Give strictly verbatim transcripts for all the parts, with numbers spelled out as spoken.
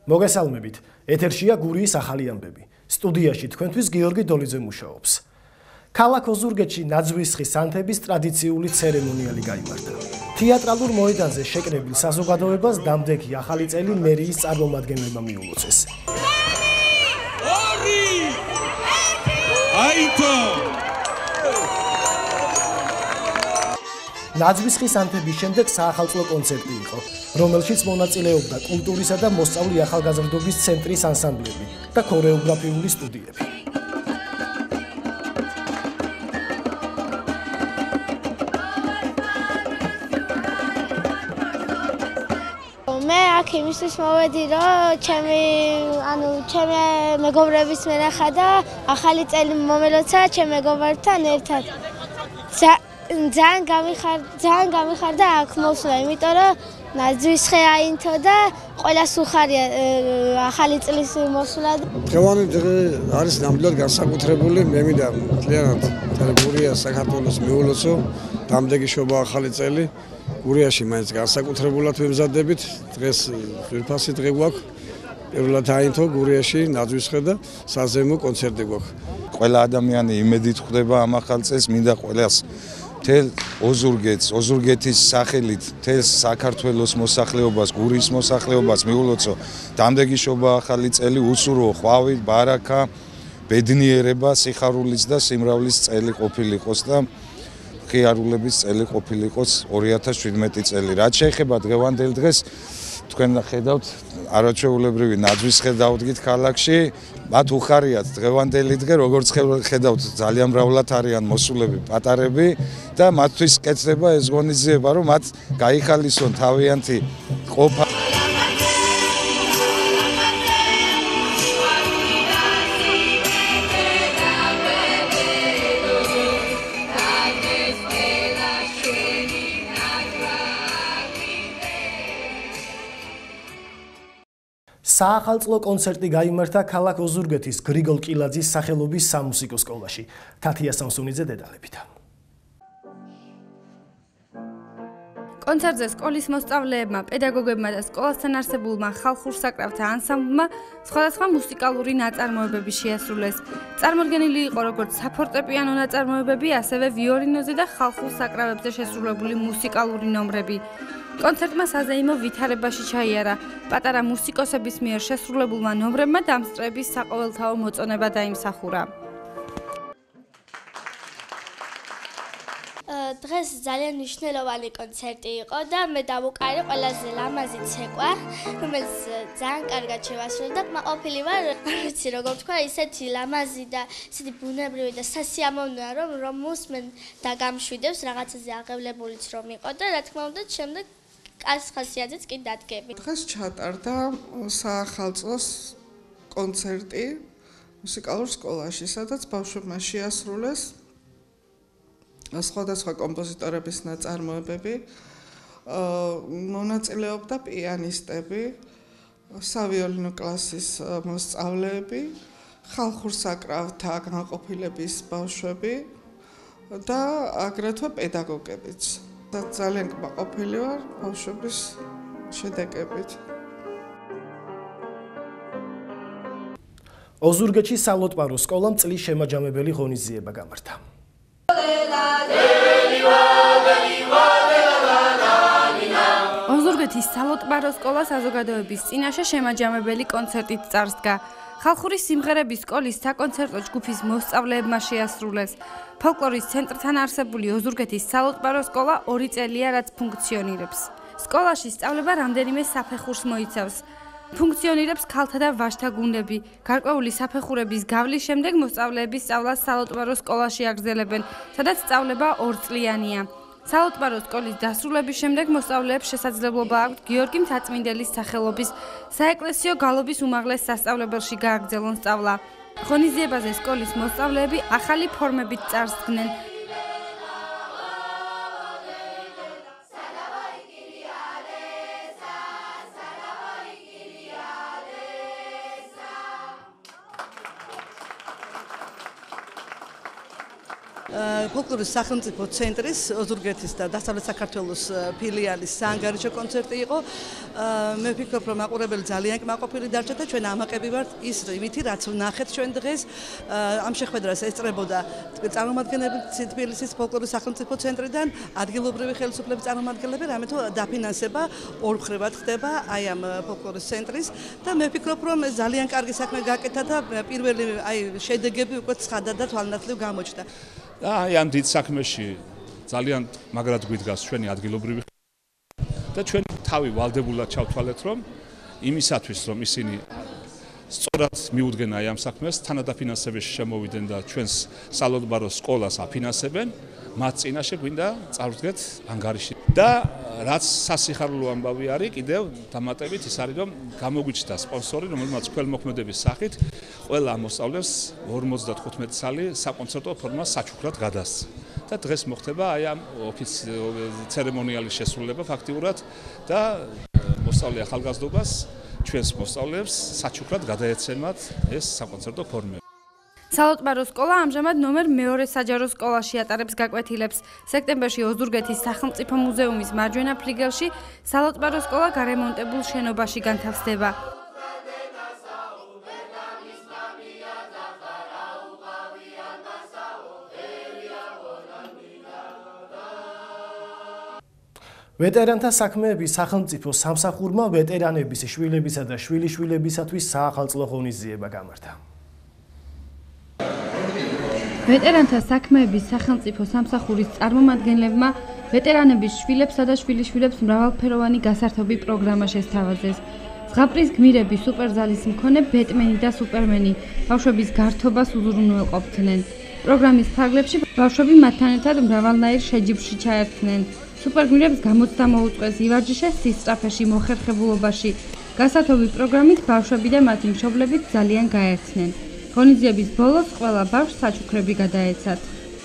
მოგესალმებით. ეთერშია გურიის ახალი ამბები. სტუდიაში თქვენთვის გიორგი დოლიძე მუშაობს. ქალაქ ოზურგეთში ნაძვისხის სანთების ტრადიციული ცერემონიალი გაიმართა. თეატრალურ მოედანზე შეკრებილ საზოგადოებას დამდეგი ახალი წელი მერიის წარმომადგენლებმა მიულოცეს. ნაძვისხის სანთების შემდეგ საახალწლო კონცერტი იყო, რომელშიც მონაწილეობდა კულტურისა და მოსწავლე ახალგაზრდობის ცენტრის ანსამბლები და ქორეოგრაფიული სტუდიები. მე აქ იმისთვის მოვედი, რომ ჩემი, ანუ ჩემი მეგობრების მენახა და ახალი წელი მომელოცა ჩემ მეგობრებთან ერთად. ძალიან გამიხარ, ძალიან გამიხარდა აქ მოსვლა, იმიტომ რომ ნაძვისხე აინთო და ყველას უხარია ახალი წლის მოსვლა. დღევანდელი დღე არის ნამდვილად განსაკუთრებული, მე მინდა მთლიანად გურია საქართველოს მიულოცო, დამდეგი შობა ახალი წელი. გურიაში მაინც განსაკუთრებულად ვემზადებით, დღეს ძვირფასი დღე გვაქვს. პირველად აინთო გურიაში ნაძვისხე და საზეიმო კონცერტი გვაქვს. ყველა ადამიანი იმედით ხვდება ამ ახალ წელს, მინდა ყველას მთელ ოზურგეთს, ოზურგეთის სახელით, მთელ საქართველოს მოსახლეობას, გურიის მოსახლეობას მიულოცო, დამდეგი შობა ახალი წელი, უსურო ხვავი, ბარაკა, ბედნიერება, სიხარულის და სიმრავლის წელი ყოფილიყოს და ღიარულების წელი ყოფილიყოს ორი ათას შვიდმეტი წელი. რაც შეეხება დღევანდელ დღეს, თქვენ ხედავთ არაჩვეულებრივი ნაძვისხე დავდგით ქალაქში, მათ უხარიათ დღევანდელი დღე, როგორც ხედავთ ძალიან მრავლად არიან მოსულები პატარები და მათთვის კეთდება ეს ღონისძიება, რომ მათ გაიხალისონ თავიანთი ყოფა. საახალწლო კონცერტი გაიმართა ქალაქ ოზურგეთის გრიგოლ კილაძის სახელობის სამუსიკო სკოლაში. თათია სამსუნიძე დეტალებით. კონცერტზე სკოლის მოსწავლეებმა, პედაგოგებმა და სკოლასთან არსებულმა ხალხურ საკრავთა ანსამბლმა სხვადასხვა მუსიკალური ნაწარმოებები შეასრულეს. წარმოდგენილი იყო როგორც საფორტეპიანო ნაწარმოებები, ასევე ვიოლინოზე და ხალხურ საკრავებზე შესრულებული მუსიკალური ნომრები. კონცერტმა საზეიმო ვითარებაში ჩაიარა. პატარა მუსიკოსების მიერ შესრულებულმა ნომრებმა დამსწრეების საყოველთაო მოწონება დაიმსახურა. დღეს ძალიან მნიშვნელოვანი კონცერტი იყო და მე დავუკარი ყველაზე ლამაზი ცეკვა, რომელიც ძალიან კარგად შევასრულე და მაყოფილი ვარ, არ ვიცი როგორ თქვა, ისეთი ლამაზი და ისეთი ბუნებრივი და სასიამოვნოა, რომ რომ მოსმენ და გამშვიდებს, რაღაცაზე აღევლებულიც რომ იყო და რა თქმა უნდა, შემდეგ კაც ხასიათზეც კი დადგები. დღეს ჩატარდა საახალწლოს კონცერტი მუსიკალურ სკოლაში, სადაც ბავშვებმა შეასრულეს სხვადასხვა კომპოზიტორების ნაწარმოებები, მონაწილეობდა პიანისტები, სავიოლინო კლასის მოსწავლეები, ხალხურ საკრავთა განყოფილების ბავშვები და აგრეთვე პედაგოგებიც. ძალიან კმაყოფილი ვარ ბავშვების შედეგებით. ოზურგეთში სალოტპარო სკოლამ წლის შემაჯამებელი ღონისძიება გამართა. ოზურგეთის სალოტპარო სკოლა საზოგადოების წინაშე შემაჯამებელი კონცერტით წარსდგა. ხალხური სიმღერების სკოლის საკონცერტო ჯგუფის მოსწავლეებმა შეასრულეს. ფოლკლორის ცენტრთან არსებული ოზურგეთის სალოტპარო სკოლა ორი წელია რაც ფუნქციონირებს. სკოლაში სწავლება რამდენიმე საფეხურს მოიცავს. ფუნქციონირებს ქალთა და ვაჟთა გუნდები. გარკვეული საფეხურების გავლის შემდეგ მოსწავლეების სწავლას სალოტპარო სკოლაში აგრძელებენ, სადაც სწავლება ორწლიანია. სალოტპარო სკოლის დასრულების შემდეგ მოსწავლეებს შესაძლებლობა აქვთ გიორგი მთაწმინდელის სახელობის საეკლესიო გალობის უმაღლეს სასწავლებელში გააგრძელონ სწავლა. ღონისძიებაზე სკოლის მოსწავლეები ახალი ფორმებით წარსდგნენ. ფოლკლორის სახელმწიფო ცენტრის ოზურგეთის და დასავლეთ საქართველოს ფილიალის საანგარიშო კონცერტი იყო. მე ვფიქრობ, რომ მაყურებელი ძალიან კმაყოფილი დარჩა და ჩვენ ამაყები ვართ ის იმითი, რაც ვნახეთ ჩვენ დღეს. ამ შეხვედრას ესწრებოდა წარმომადგენლები თბილისის ფოლკლორის სახელმწიფო ცენტრიდან, ადგილობრივი ხელისუფლების წარმომადგენლები, რამე თუ დაფინანსება ორ მხრებად ხდება აი ამ ფოლკლორის ცენტრის და მე ვფიქრობ, რომ ძალიან კარგი საქმე გაკეთა და პირველი აი შედეგები უკვე ცხადა და თვალნათლივ გამოჩნდა. და აი ამ დიდ საქმეში ძალიან მაგრად გვიდგას ჩვენი ადგილობრივი და ჩვენ თავი ვალდებულად ჩავთვალეთ, რომ იმისათვის, რომ ისინი სწორად მიუდგენ აი ამ საქმეს, თანადაფინანსებაში შემოვიდნენ და ჩვენს სალოდბარო სკოლას აფინანსებენ, მათ წინაშე გვინდა წარვდგეთ ანგარიში. და რაც სასიხარულო ამბავი არის, კიდევ დამატებით ის არის, რომ გამოგვიჩნდა სპონსორი, რომელმაც ქველმოქმედების სახით ყველა მოსწავლეს ორმოცდათხუთმეტი წელი საკონცერტო ფორმას საჩუქრად გადასცა. და დღეს მოხდება აი ამ ცერემონიალის შესრულება ფაქტიურად და მოსწავლე ახალგაზრდობას ჩვენს მოსწავლეებს საჩუქრად გადაეცემათ ეს საკონცერტო ფორმები. სალოდბარო სკოლა ამჟამად ნომერ მეორე საჯარო სკოლაში ატარებს გაკვეთილებს. სექტემბერში ოზურგეთის სახელმწიფო მუზეუმის მარჯვენა ფლიგელში სალოდბარო სკოლა გარემონტებულ შენობაში განთავსდება. ვეტერანთა საქმეების სახელმწიფო სამსახურმა ვეტერანების შვილებისა და შვილიშვილებისათვის საახალწლო ღონისძიება გამართა. ვეტერანთა საქმეების სახელმწიფო სამსახურის წარმომადგენლებმა ვეტერანების შვილებსა და შვილიშვილებს მრავალფეროვანი გასართობი პროგრამა შესთავაზეს. ზღაპრის გმირები სუპერზალის მქონე ბეტმენი და სუპერმენი ბავშვების გართობას უზრუნველყოფდნენ. პროგრამის ფარგლებში ბავშვები მათთან ერთად მრავალნაირ შეჯიბრში ჩაერთნენ. სუპერგმირებს გამოცდა მოუწყვეს ივარჯიშეს სისწრაფეში მოხერხებულობაში. გასართობი პროგრამით ბავშვები და მათი მშობლები ძალიან გაერთნენ. ღონისძიების ბოლოს ყველა ბავშვს საჩუქრები გადაეცათ.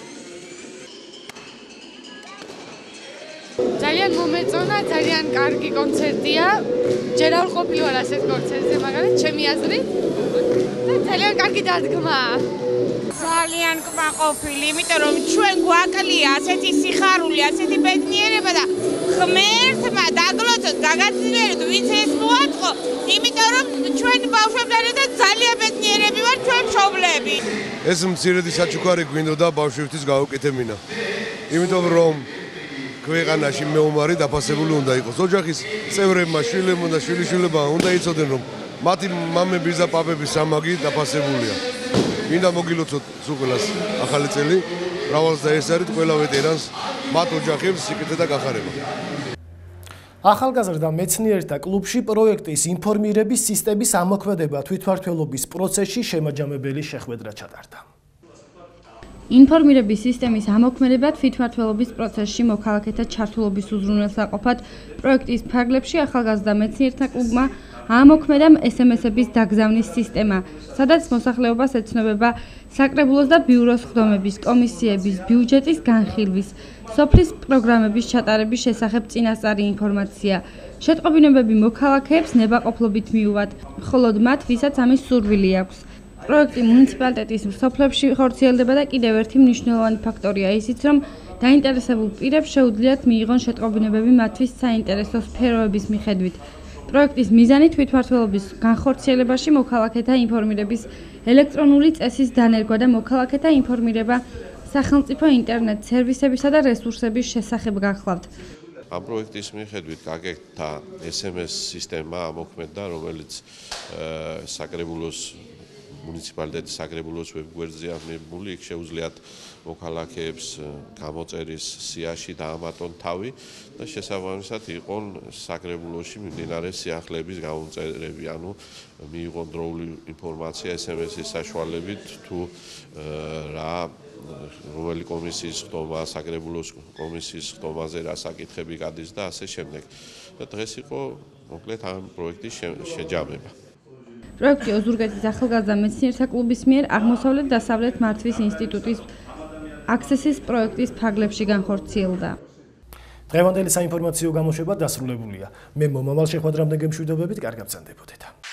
ძალიან მომეწონა, ძალიან კარგი კონცერტია. ჯერ არ ყოფილი ვარ ასეთ კონცერტზე, მაგრამ ჩემი აზრით და ძალიან კარგი დადგმაა. ძალიან კმაყოფილი, იმიტომ რომ ჩვენ გვაკლია ასეთი სიხარული, ასეთი ბედნიერება და ღმერთმა დაგლოცოთ, გაგაძლიეროთ, ვინც ეს მოაწყო, იმიტომ რომ ჩვენ ბავშვებთან ერთად ძალიან ბედნიერები ვართ ჩვენ მშობლები. ეს მცირედი საჩუქარი გვინდოდა ბავშვებისთვის გაუკეთებინა. იმიტომ რომ ქვეყანაში მეომარი დაფასებული უნდა იყოს. ოჯახის წევრებმა, შვილებმა და შვილიშვილებმა უნდა იცოდნენ, რომ მათი მამების და პაპების სამაგი დაფასებულია. მინდა მოგილოცოთ სულ ახალი წელი, მრავალს დაესწარით ყველა ვეტერანს, მათ ოჯახებს სიკეთე და გახარება. ახალგაზრდა მეცნიერთა კლუბში პროექტის ინფორმირების სისტემის ამოქმედება თვითმმართველობის პროცესში შემაჯამებელი შეხვედრა ჩატარდა. ინფორმირების სისტემის ამოქმედება თვითმმართველობის პროცესში მოქალაქეთა ჩართულობის უზრუნველსაყოფად პროექტის ფარგლებში ახალგაზრდა მეცნიერთა კლუბმა ამოქმედა ეს ემ ეს-ების დაგზავნის სისტემა, სადაც მოსახლეობას ეცნობება საკრებულოს და ბიუროს ხდომების, კომისიების, ბიუჯეტის განხილვის, სოფლის პროგრამების ჩატარების შესახებ წინასწარი ინფორმაცია. შეტყობინებები მოქალაქეებს ნებაყოფლობით მიუვათ, მხოლოდ მათ, ვისაც ამის სურვილი აქვს. პროექტი მუნიციპალიტეტის სოფლებში ხორციელდება და კიდევ ერთი მნიშვნელოვანი ფაქტორია ისიც, რომ დაინტერესებულ პირებს შეუძლიათ მიიღონ შეტყობინებები მათთვის საინტერესო სფეროების მიხედვით. პროექტის მიზანი თვითმმართველობის განხორციელებაში მოქალაქეთა ინფორმირების ელექტრონული წესის დანერგვა და მოქალაქეთა ინფორმირება სახელმწიფო ინტერნეტ სერვისებისა და რესურსების შესახებ გახლავთ. ამ პროექტის მიხედვით გაგეკთა ეს ემ ეს სისტემა ამოქმედდა, რომელიც საკრებულოს მუნიციპალიტეტის საკრებულოს ვებგვერდზე აღმებული, იქ შეუძლიათ მოქალაქეებს გამოწერის სიაში დაამატონ თავი და შესაბამისად იყონ საკრებულოში მიმდინარე სიახლეების გამომწერები, ანუ მიიღონ დროული ინფორმაცია ეს ემ ეს-ის საშუალებით თუ რა რომელი კომისიის ხდომა, საკრებულოს კომისიის ხდომაზე რა საკითხები გადის და ასე შემდეგ. და დღეს იყო მოკლედ ამ პროექტის შეჯამება. პროექტი ოზურგეთის ახალგაზრდა მეცნიერთა კლუბის მიერ აღმოსავლეთ დასავლეთ მართვის ინსტიტუტის აქსესის პროექტის ფარგლებში განხორციელდა. დღევანდელი საინფორმაციო გამოშვება დასრულებულია. მე მომავალ შეხვედრამდე გემშვიდობებით, კარგად გრძანდებოდეთ.